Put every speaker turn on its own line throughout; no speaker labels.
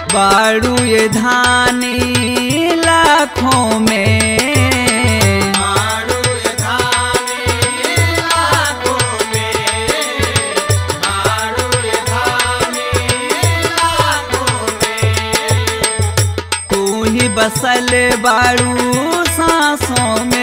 बाड़ू ये धानी लाखों में,
बाड़ू ये धानी लाखों में, बाड़ू ये धानी लाखों में।
तू ही बसल बाड़ू सांसों में,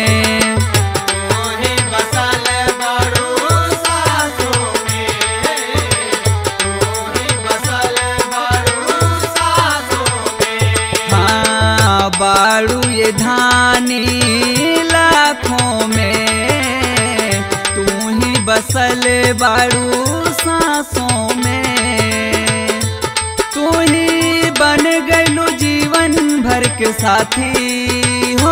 बाड़ू ये धानी लाखों में, तू ही बसल बाड़ू सांसों में। तू ही बन गइलू जीवन भर के साथी हो,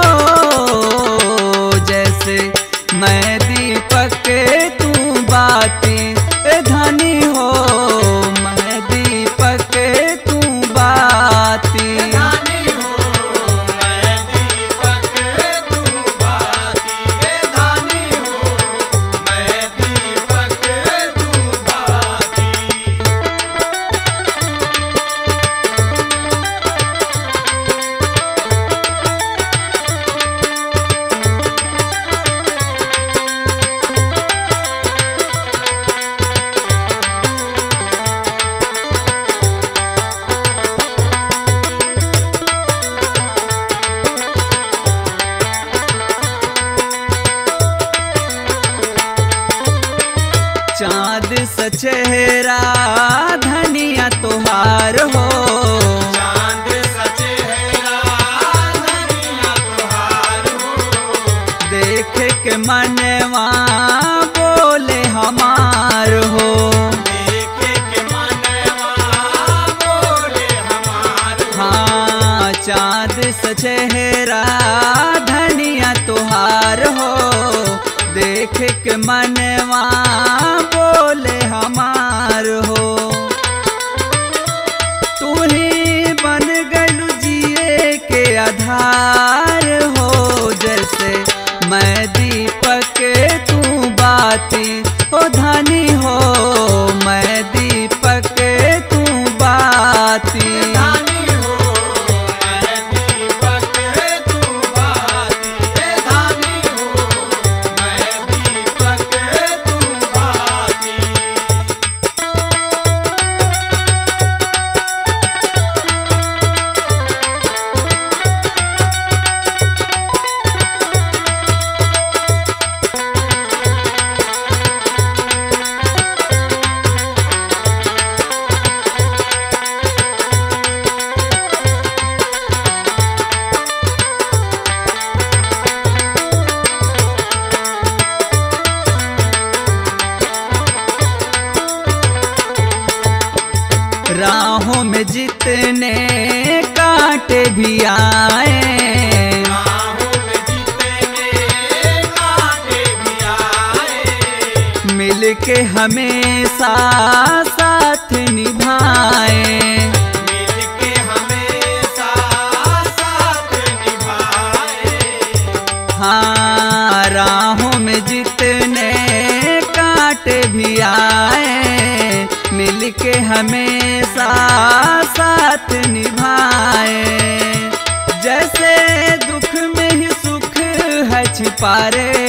जैसे मैं दीपक तू बाती धनी हो, मैं दीपक तू बाती। चाँद सा चेहरा धनिया तोहार हो,
चाँद सा चेहरा धनिया तोहार हो।
देख के मनवा बोले हमार हो,
देख के मनवा बोले हमार हो।
हाँ चाँद सा चेहरा धनिया तोहार हो, देख के मनवा बोले हमार हो। तू ही बन गइलू जिए के आधार हो, जैसे मैं दीपक तू बाती हो धनी हो, मैं दीपक तू बाती। राहों में जितने कांटे भी आए,
राहों में जितने कांटे भी आए,
मिलके हमेशा साथ निभाए,
मिलके हमेशा साथ निभाए।
हाँ राहों में जितने कांटे भी आए, मिलके हमेशा साथ निभाए। जैसे दुख में ही सुख है छिपा रे,